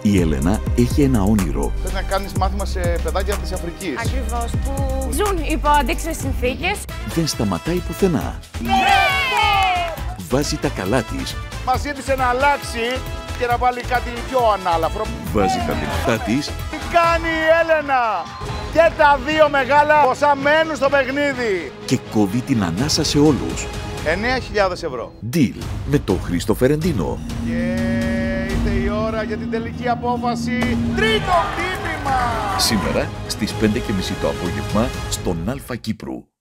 Η Έλενα έχει ένα όνειρο. Θες να κάνεις μάθημα σε παιδάκια της Αφρικής. Ακριβώς, που ζουν υπό αντίξωες συνθήκες. Δεν σταματάει πουθενά. Ναι! Βάζει τα καλά της. Μας ζήτησε να αλλάξει και να βάλει κάτι πιο ανάλαφρο. Βάζει τα δυνατά της. Τι κάνει η Έλενα! Και τα δύο μεγάλα ποσά μένουν στο παιχνίδι. Και κόβει την ανάσα σε όλους. 9.000 ευρώ. Deal με τον Χρήστο Φερεντίνο. Και ήρθε η ώρα για την τελική απόφαση. Τρίτο χτύπημα! Σήμερα στις 5:30 το απόγευμα στον Αλφα Κύπρου.